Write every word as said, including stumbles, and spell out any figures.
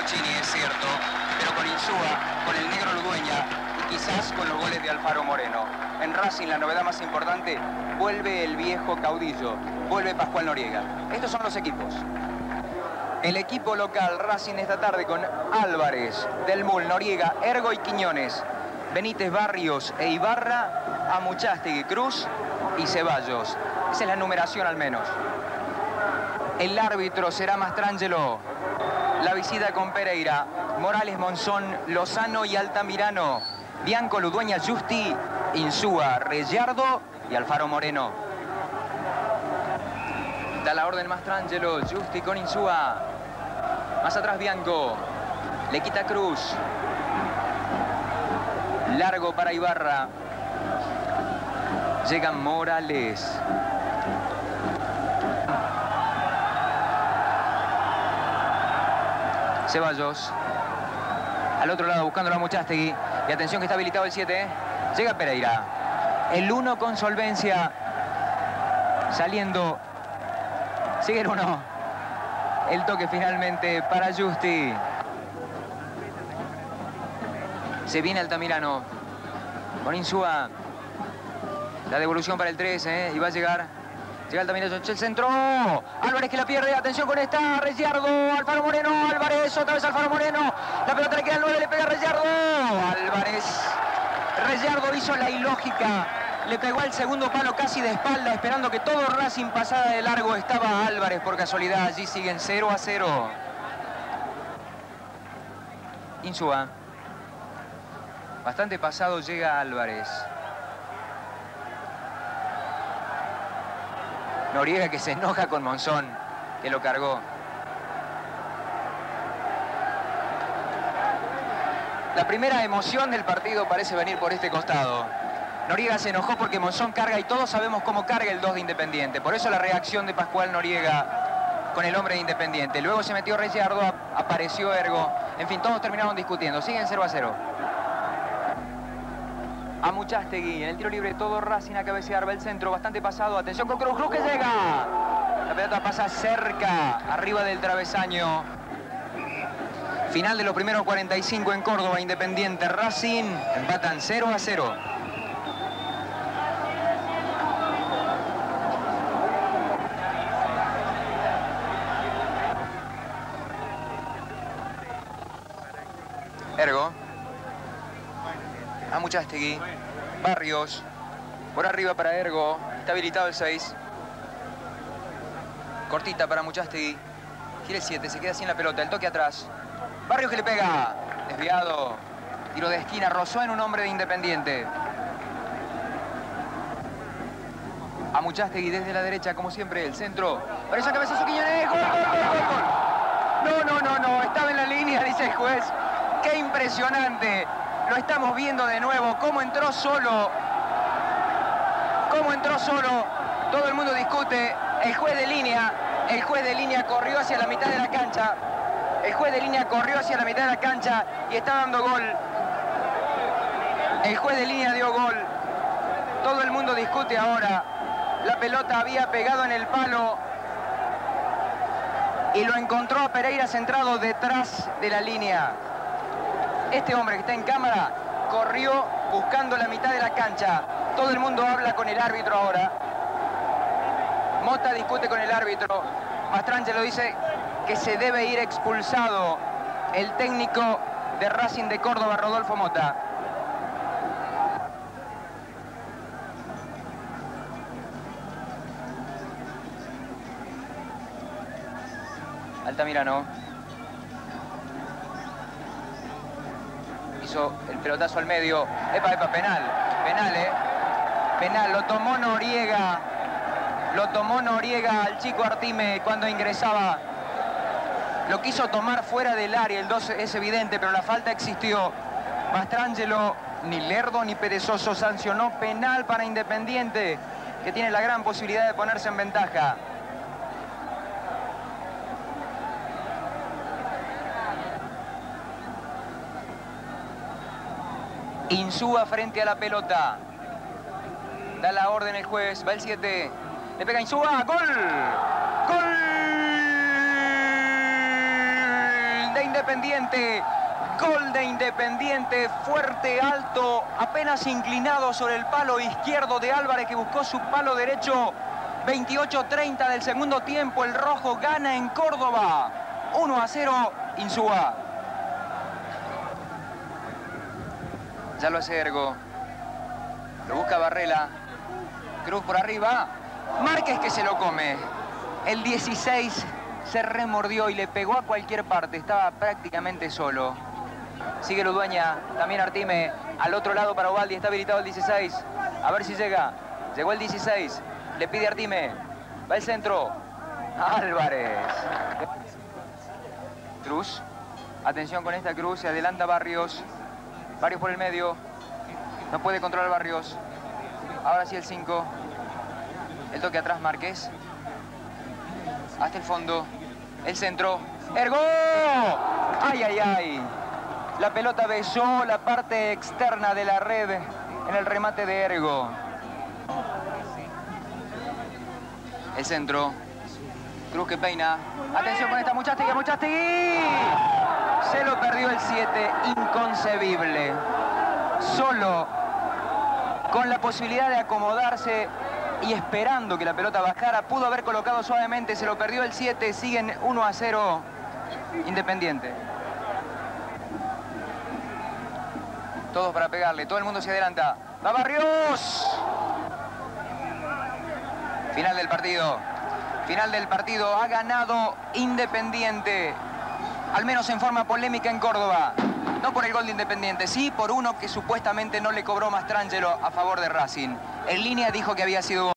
Bochini, es cierto, pero con Insúa, con el negro Ludueña y quizás con los goles de Alfaro Moreno. En Racing la novedad más importante, vuelve el viejo caudillo, vuelve Pascual Noriega. Estos son los equipos. El equipo local, Racing esta tarde con Álvarez, Del Mul, Noriega, Ergo y Quiñones, Benítez, Barrios e Ibarra, Amuchastegui, Cruz y Ceballos. Esa es la numeración al menos. El árbitro será Mastrangelo. La visita con Pereira, Morales, Monzón, Lozano y Altamirano, Bianco, Ludueña, Justi, Insúa, Reyardo y Alfaro Moreno. Da la orden Mastrangelo, Justi con Insúa. Más atrás Bianco, le quita Cruz. Largo para Ibarra. Llega Morales. Ceballos. Al otro lado buscando a Muchastegui. Y atención que está habilitado el siete. Llega Pereira. El uno con solvencia. Saliendo. Sigue el uno. El toque finalmente para Justi. Se viene Altamirano. Con Insúa. La devolución para el tres, ¿eh? Y va a llegar. Llega Altamirano, el centro. Álvarez que la pierde. Atención con esta. Reyardo. Alfaro Moreno. Álvarez. Otra vez Alfaro Moreno. La pelota le queda al nueve. Le pega a Reyardo. Álvarez. Reyardo hizo la ilógica. Le pegó al segundo palo casi de espalda, esperando que todo Racing pasara de largo. Estaba Álvarez por casualidad. Allí siguen cero a cero. Insúa. Bastante pasado llega Álvarez. Noriega que se enoja con Monzón, que lo cargó. La primera emoción del partido parece venir por este costado. Noriega se enojó porque Monzón carga y todos sabemos cómo carga el dos de Independiente. Por eso la reacción de Pascual Noriega con el hombre de Independiente. Luego se metió Reyardo, apareció Ergo. En fin, todos terminaron discutiendo. Siguen cero a cero. Amuchastegui, en el tiro libre todo Racing a cabecear, va el centro, bastante pasado, atención con Cruz, Cruz que llega. La pelota pasa cerca, arriba del travesaño. Final de los primeros cuarenta y cinco en Córdoba, Independiente, Racing, empatan cero a cero. Ergo. Amuchastegui. Barrios. Por arriba para Ergo. Está habilitado el seis. Cortita para Amuchastegui. Gira el siete. Se queda sin la pelota. El toque atrás. Barrios que le pega. Desviado. Tiro de esquina. Rozó en un hombre de Independiente. Amuchastegui desde la derecha, como siempre. El centro. Por eso cabezazo Quiñones. ¡Gol, gol, gol, gol, gol! No, no, no, no. Estaba en la línea, dice el juez. ¡Qué impresionante! Lo estamos viendo de nuevo. Cómo entró solo. Cómo entró solo. Todo el mundo discute. El juez de línea. El juez de línea corrió hacia la mitad de la cancha. El juez de línea corrió hacia la mitad de la cancha y está dando gol. El juez de línea dio gol. Todo el mundo discute ahora. La pelota había pegado en el palo y lo encontró a Pereira centrado detrás de la línea. Este hombre que está en cámara corrió buscando la mitad de la cancha. Todo el mundo habla con el árbitro ahora. Mota discute con el árbitro. Mastrangelo dice que se debe ir expulsado el técnico de Racing de Córdoba, Rodolfo Mota. Altamirano. Hizo el pelotazo al medio. Epa, epa, penal. Penal, eh. Penal. Lo tomó Noriega. Lo tomó Noriega al chico Artime cuando ingresaba. Lo quiso tomar fuera del área. El dos es evidente, pero la falta existió. Mastrangelo, ni lerdo ni perezoso, sancionó penal para Independiente, que tiene la gran posibilidad de ponerse en ventaja. Insúa frente a la pelota. Da la orden el juez. Va el siete. Le pega Insúa. ¡Gol! ¡Gol! De Independiente. Independiente. Gol de Independiente, fuerte, alto, apenas inclinado sobre el palo izquierdo de Álvarez, que buscó su palo derecho. veintiocho treinta del segundo tiempo, el rojo gana en Córdoba. uno a cero, Insúa. Ya lo hace Ergo. Lo busca Barrela. Cruz por arriba. Márquez que se lo come. El dieciséis se remordió y le pegó a cualquier parte. Estaba prácticamente solo. Sigue Ludueña. También Artime. Al otro lado para Ubaldi. Está habilitado el dieciséis. A ver si llega. Llegó el dieciséis. Le pide Artime. Va el centro. Álvarez. Cruz. Atención con esta Cruz. Se adelanta Barrios. Barrios por el medio. No puede controlar Barrios. Ahora sí el cinco. El toque atrás Márquez. Hasta el fondo. El centro. ¡Ergo! ¡Ay, ay, ay! La pelota besó la parte externa de la red en el remate de Ergo. El centro. Cruz que peina. Atención con esta Muchastegui. ¡Muchastegui! Se lo perdió el siete. Inconcebible. Solo con la posibilidad de acomodarse y esperando que la pelota bajara, pudo haber colocado suavemente, se lo perdió el siete, siguen uno a cero Independiente. Todos para pegarle, todo el mundo se adelanta. ¡Va Barrios! Final del partido. Final del partido, ha ganado Independiente, al menos en forma polémica en Córdoba. No por el gol de Independiente, sí por uno que supuestamente no le cobró Mastrangelo a favor de Racing. En línea dijo que había sido gol.